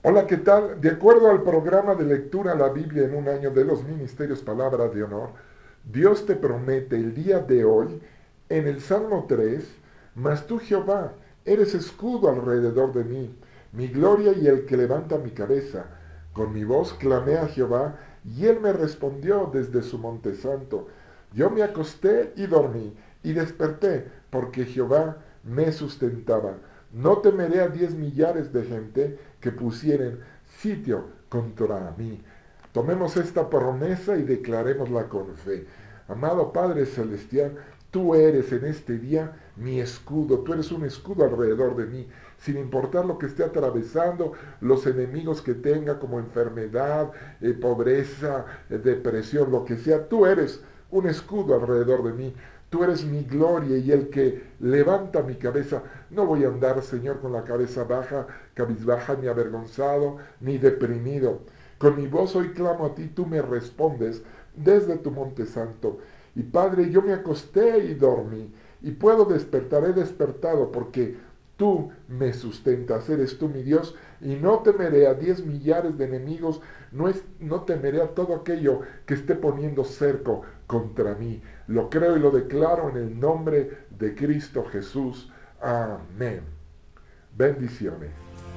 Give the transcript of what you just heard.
Hola, ¿qué tal? De acuerdo al programa de lectura La Biblia en un año de los Ministerios Palabras de Honor, Dios te promete el día de hoy, en el Salmo 3, mas tú, Jehová, eres escudo alrededor de mí, mi gloria y el que levanta mi cabeza. Con mi voz clamé a Jehová, y él me respondió desde su monte santo. Yo me acosté y dormí, y desperté, porque Jehová me sustentaba. No temeré a 10 millares de gente que pusieren sitio contra mí. Tomemos esta promesa y declarémosla con fe. Amado Padre Celestial, tú eres en este día mi escudo, tú eres un escudo alrededor de mí, sin importar lo que esté atravesando, los enemigos que tenga como enfermedad, pobreza, depresión, lo que sea, tú eres un escudo alrededor de mí. Tú eres mi gloria y el que levanta mi cabeza. No voy a andar, Señor, con la cabeza baja, cabizbaja, ni avergonzado, ni deprimido. Con mi voz hoy clamo a ti, tú me respondes desde tu monte santo. Y Padre, yo me acosté y dormí, y puedo despertar, he despertado, porque tú me sustentas, eres tú mi Dios, y no temeré a 10 millares de enemigos, no temeré a todo aquello que esté poniendo cerco contra mí. Lo creo y lo declaro en el nombre de Cristo Jesús. Amén. Bendiciones.